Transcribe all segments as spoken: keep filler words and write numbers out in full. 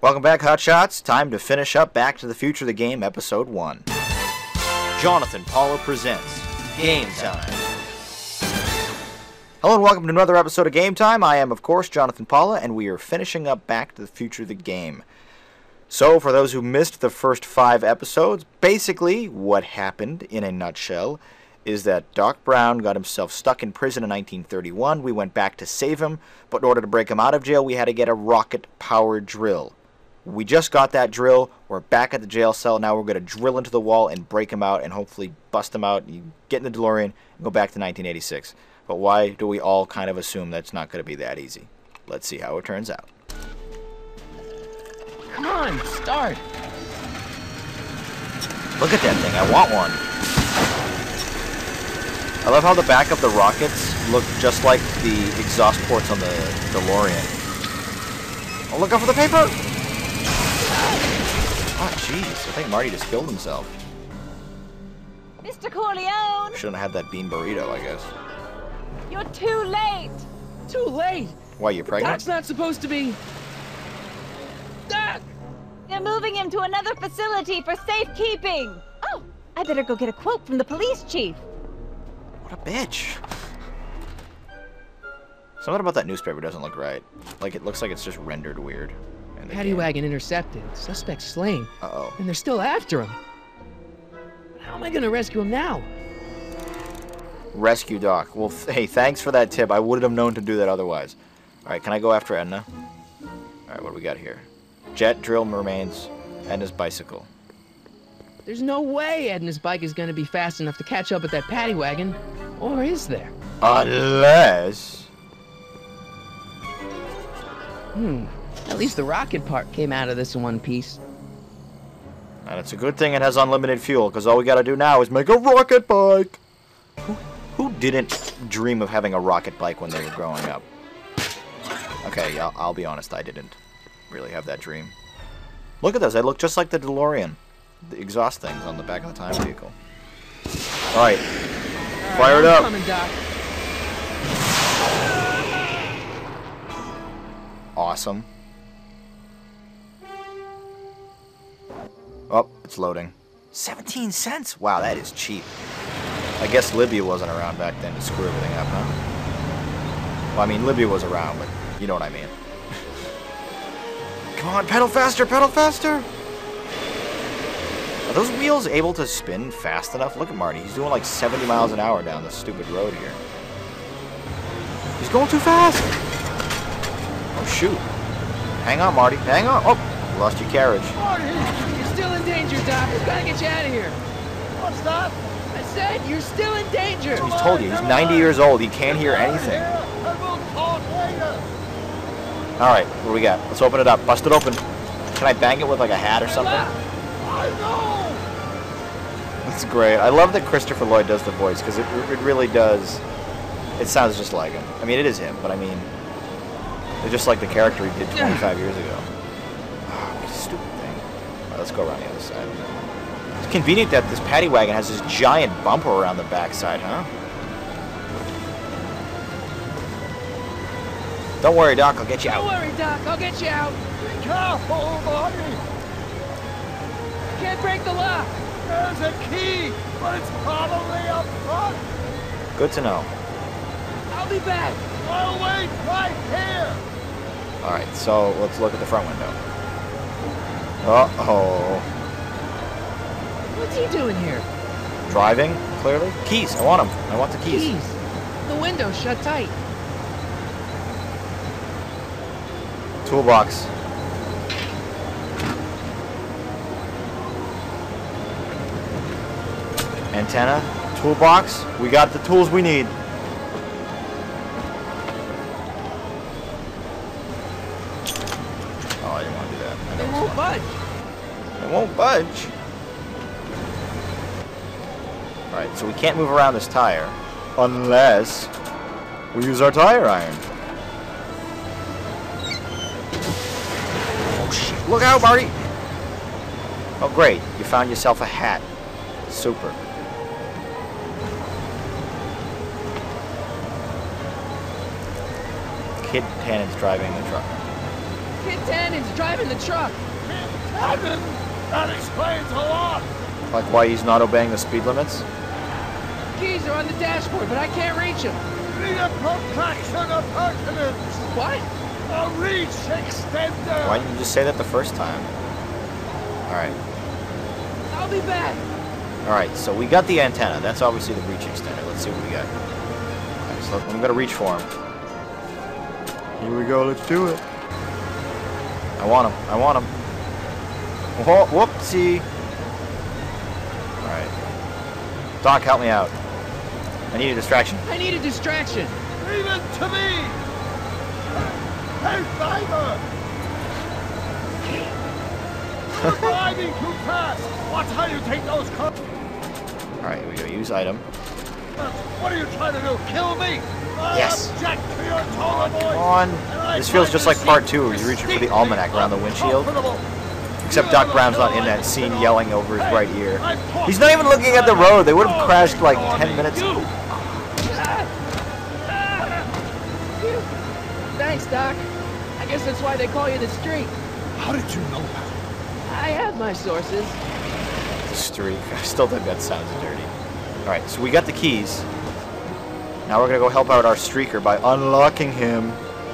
Welcome back, Hotshots. Time to finish up Back to the Future the Game, Episode one. Jonathan Paula presents Game Time. Hello and welcome to another episode of Game Time. I am, of course, Jonathan Paula, and we are finishing up Back to the Future the Game. So, for those who missed the first five episodes, basically what happened, in a nutshell, is that Doc Brown got himself stuck in prison in nineteen thirty-one. We went back to save him, but in order to break him out of jail, we had to get a rocket-powered drill. We just got that drill. We're back at the jail cell. Now we're going to drill into the wall and break him out and hopefully bust him out. You get in the DeLorean and go back to nineteen eighty-six. But why do we all kind of assume that's not going to be that easy? Let's see how it turns out. Come on, start. Look at that thing. I want one. I love how the back of the rockets look just like the exhaust ports on the DeLorean. Oh, look out for the paper! Oh, jeez. I think Marty just killed himself. Mister Corleone! Shouldn't have had that bean burrito, I guess. You're too late! Too late! Why, you pregnant? Doc's not supposed to be... Doc! They're moving him to another facility for safekeeping! Oh, I better go get a quote from the police chief. What a bitch. Something about that newspaper doesn't look right. Like, it looks like it's just rendered weird. Paddy wagon intercepted. Suspect slain. Uh-oh. And they're still after him. How am I gonna rescue him now? Rescue Doc. Well, th hey, thanks for that tip. I wouldn't have known to do that otherwise. Alright, can I go after Edna? Alright, what do we got here? Jet, drill, mermaids, Edna's bicycle. There's no way Edna's bike is gonna be fast enough to catch up with that paddy wagon. Or is there? Unless... Hmm. At least the rocket part came out of this in one piece. And it's a good thing it has unlimited fuel, because all we gotta do now is make a rocket bike! Who, who didn't dream of having a rocket bike when they were growing up? Okay, yeah, I'll be honest, I didn't really have that dream. Look at those, they look just like the DeLorean. The exhaust things on the back of the time vehicle. Alright, fire it up! Coming, Doc. Awesome. Oh, it's loading. seventeen cents? Wow, that is cheap. I guess Libya wasn't around back then to screw everything up, huh? Well, I mean, Libya was around, but you know what I mean. Come on, pedal faster, pedal faster! Are those wheels able to spin fast enough? Look at Marty. He's doing like seventy miles an hour down this stupid road here. He's going too fast! Oh, shoot. Hang on, Marty. Hang on. Oh, you lost your carriage. Marty! You're still in danger, Doc. We've got to get you out of here. What's that? I said you're still in danger. He's told you. He's ninety years old. He can't hear anything. Alright, what do we got? Let's open it up. Bust it open. Can I bang it with like a hat or something? I know! That's great. I love that Christopher Lloyd does the voice, because it, it really does. It sounds just like him. I mean, it is him, but I mean, it's just like the character he did twenty-five years ago. Oh, stupid thing. Alright, let's go around the other side. It's convenient that this paddy wagon has this giant bumper around the backside, huh? Don't worry, Doc. I'll get you out. Don't worry, Doc. I'll get you out. Be careful, Marty! Can't break the lock. There's a key, but it's probably up front. Good to know. I'll be back. I'll wait right here. Alright, so let's look at the front window. Uh-oh. What's he doing here? Driving, clearly. Keys. I want them. I want the keys. Keys. The window's shut tight. Toolbox. Antenna. Toolbox. We got the tools we need. Oh, I didn't want to do that. I They know won't it's fun. budge. It won't budge. Alright, so we can't move around this tire unless we use our tire iron. Oh shit. Look out, Marty! Oh great, you found yourself a hat. Super. Kid Tannen's driving the truck. Kid Tannen's driving the truck. Tannen? That explains a lot. Like why he's not obeying the speed limits? Keys are on the dashboard, but I can't reach them. Need a protraction appurtenance. What? A reach extender. Why didn't you just say that the first time? Alright. I'll be back. Alright, so we got the antenna. That's obviously the reach extender. Let's see what we got. Alright, so I'm gonna reach for him. Here we go, let's do it. I want him. I want him. Whoa, whoopsie. Alright. Doc, help me out. I need a distraction. I need a distraction. Leave it to me. Hey, driver! You're driving too fast. Watch how you take those cars. Alright, here we go. Use item. What are you trying to do? Kill me? Yes. Object to your tone of voice. Come on. This feels just like part two, where you're reaching for the almanac around the windshield. Except Doc Brown's not in that scene yelling over his right ear. He's not even looking at the road. They would have crashed like ten minutes ago. Thanks, Doc. I guess that's why they call you the Streak. How did you know that? I have my sources. The streak. I still think that sounds dirty. Alright, so we got the keys. Now we're gonna go help out our streaker by unlocking him.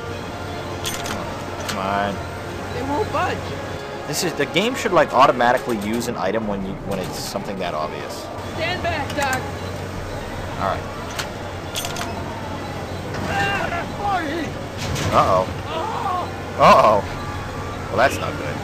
Come on. They won't budge. This is the game should like automatically use an item when you when it's something that obvious. Stand back, Doc. Alright. Marty! Uh-oh. Uh-oh. Well, that's not good.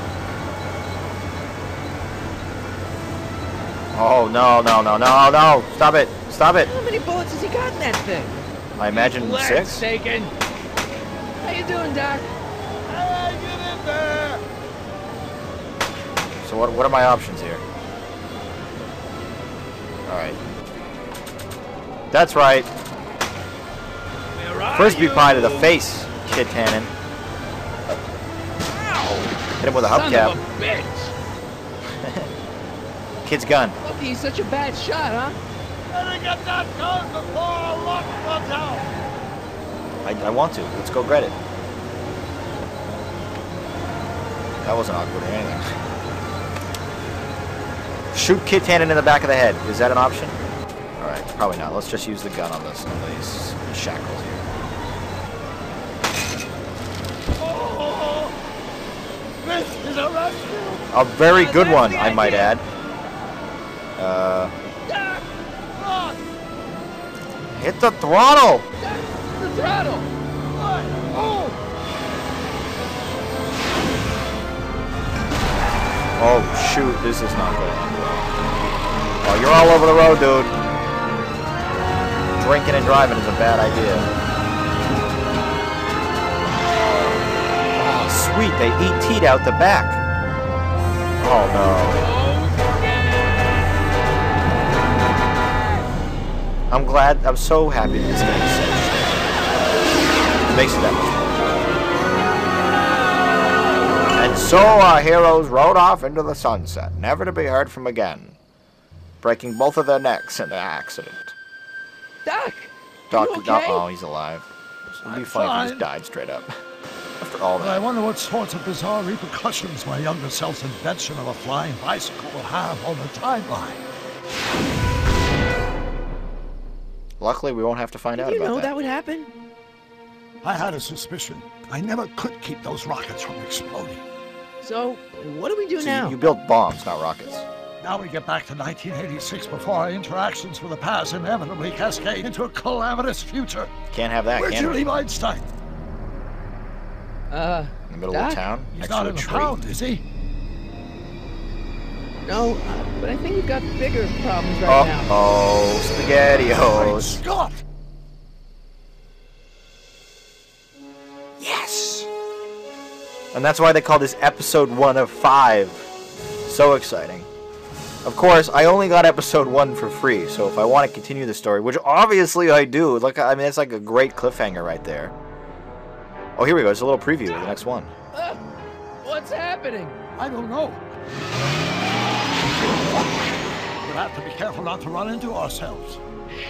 Oh, no, no, no, no, no. Stop it. Stop it. How many bullets has he got in that thing? I imagine Let's six. taken. How you doing, Doc? Hey, get in there! So what, what are my options here? Alright. That's right. Frisbee pie to the face, Kid Tannen. Hit him with a Son hubcap. of a bitch. Kid's gun. Lucky he's such a bad shot, huh? Better get that gun before our luck runs out! I, I want to. Let's go get it. That wasn't awkward or anything. Shoot Kid Tannen in the back of the head. Is that an option? Alright, probably not. Let's just use the gun on this on these shackles here. Oh, this is a rescue! A very good one, I might add. Uh, Run! hit the throttle! The throttle. What? Oh! Oh shoot, this is not good. Oh, you're all over the road, dude. Drinking and driving is a bad idea. Oh, sweet, they E T'd out the back. Oh no. I'm glad, I'm so happy that this game is such. It makes it that much more. And so our heroes rode off into the sunset, never to be heard from again, breaking both of their necks in the accident. Doc. Doc, You okay? oh, he's alive. It'd be I'm funny if he fine. just died straight up. After all But I that. wonder what sorts of bizarre repercussions my younger self's invention of a flying bicycle will have on the timeline. Luckily, we won't have to find out Did you about know that. that would happen? I had a suspicion. I never could keep those rockets from exploding. So, what do we do So now? you, you built bombs, not rockets. Now we get back to nineteen eighty-six before our interactions with the past inevitably cascade into a calamitous future. Can't have that, Where'd can you we? leave Einstein? Uh, In the middle Doc? of town, He's next not to a in the tree. pound, is he? no, uh, but I think we've got bigger problems right now. Uh-oh, SpaghettiOs. Scott! Yes! And that's why they call this episode one of five. So exciting. Of course, I only got episode one for free, so if I want to continue the story, which obviously I do, look, I mean, it's like a great cliffhanger right there. Oh, here we go. It's a little preview of the next one. Uh, what's happening? I don't know. We'll have to be careful not to run into ourselves.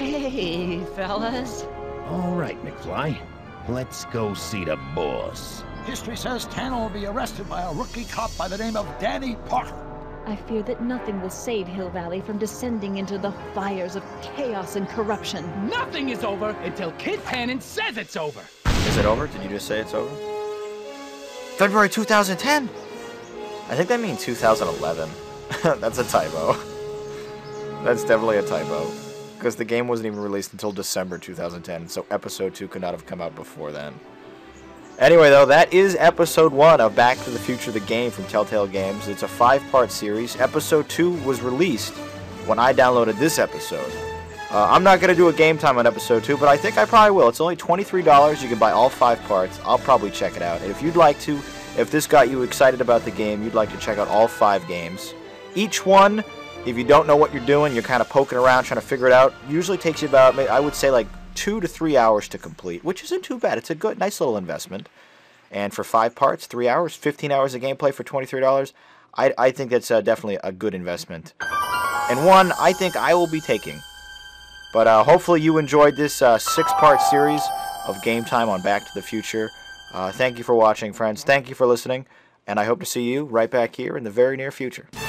Hey, fellas. All right, McFly. Let's go see the boss. History says Tanner will be arrested by a rookie cop by the name of Danny Parker. I fear that nothing will save Hill Valley from descending into the fires of chaos and corruption. Nothing is over until Kid Tannen says it's over. Is it over? Did you just say it's over? February two thousand ten. I think that means two thousand eleven. That's a typo. That's definitely a typo. Because the game wasn't even released until December two thousand ten, so episode two could not have come out before then. Anyway, though, that is episode one of Back to the Future the Game from Telltale Games. It's a five-part series. Episode two was released when I downloaded this episode. Uh, I'm not going to do a game time on episode two, but I think I probably will. It's only twenty-three dollars. You can buy all five parts. I'll probably check it out. And if you'd like to, if this got you excited about the game, you'd like to check out all five games. Each one, if you don't know what you're doing, you're kind of poking around trying to figure it out, usually takes you about, I would say, like two to three hours to complete, which isn't too bad. It's a good, nice little investment. And for five parts, three hours, fifteen hours of gameplay for twenty-three dollars, I, I think that's uh, definitely a good investment. And one I think I will be taking. But uh, hopefully you enjoyed this uh, six-part series of Game Time on Back to the Future. Uh, thank you for watching, friends. Thank you for listening. And I hope to see you right back here in the very near future.